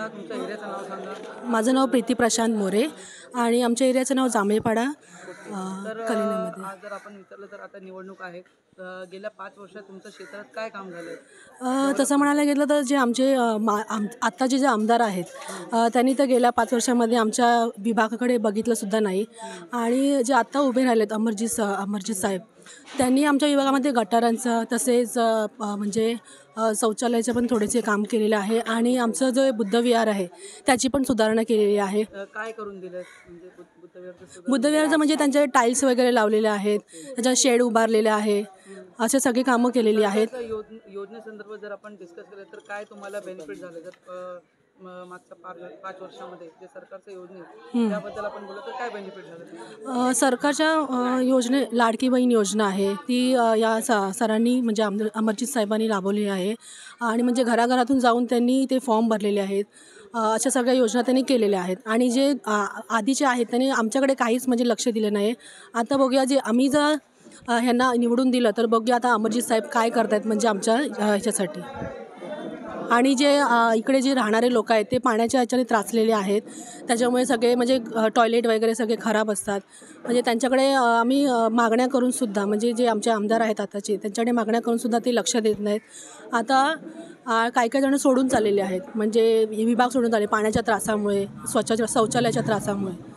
सांगा, तुमच्या एरियाचं नाव सांगा. माझं नाव प्रीती प्रशांत मोरे आणि आमच्या एरियाचं नाव जांभळीपाडा तर कलिन्यामध्ये. आज जर आपण विचारलं तर आता निवडणूक आहे. गेल्या 5 वर्षात तुमच्या क्षेत्रात काय काम झालं? तसं म्हणायला गेलं तर जे आमचे आत्ताचे जे आमदार आहेत त्यांनी तर गेल्या 5 वर्षामध्ये आमच्या विभागाकडे बघितलंसुद्धा नाही. आणि जे आत्ता उभे राहिलेत अमरजीत साहेब, त्यांनी आमच्या विभागामध्ये गटारांचं तसेच म्हणजे शौचालयाचं पण थोडेसे काम केलेलं आहे. आणि आमचं जो बुद्धविहार आहे त्याची पण सुधारणा केलेली आहे. काय करून दिलं म्हणजे बुद्धविहाराचं म्हणजे त्यांचे टाईल्स वगैरे लावलेले आहेत, त्याच्यात शेड उभारलेले आहे, असे सगळी कामं केलेली आहेत. योजनेसंदर्भात जर आपण डिस्कस केलं तर काय तुम्हाला बेनिफिट झाले जर मागच्या 5 वर्षामध्ये जे सरकारच्या योजने त्याबद्दल आपण बोललो तर काय बेनिफिट झालं? सरकारच्या लाडकी बहीण योजना आहे ती या सरांनी म्हणजे अमरजीत साहेबांनी राबवली आहे. आणि म्हणजे घराघरातून जाऊन त्यांनी ते फॉर्म भरलेले आहेत. अशा सगळ्या योजना त्यांनी केलेल्या आहेत. आणि जे आधीचे आहेत त्यांनी आमच्याकडे काहीच म्हणजे लक्ष दिलं नाही. आता बघूया, जे आम्ही जर ह्यांना निवडून दिलं तर बघूया आता अमरजीत साहेब काय करत आहेत म्हणजे आमच्या ह्याच्यासाठी. आणि जे इकडे जे राहणारे लोक आहेत ते पाण्याच्या ह्याच्याने त्रासलेले आहेत. त्याच्यामुळे सगळे म्हणजे टॉयलेट वगैरे सगळे खराब असतात. म्हणजे त्यांच्याकडे आम्ही मागण्या करूनसुद्धा, म्हणजे जे आमचे आमदार आहेत आताचे, त्यांच्याकडे मागण्या करूनसुद्धा ते लक्ष देत नाहीत. आता काही काही जणं सोडून चाललेले आहेत, म्हणजे विभाग सोडून चालले पाण्याच्या त्रासामुळे, शौचालयाच्या त्रासामुळे.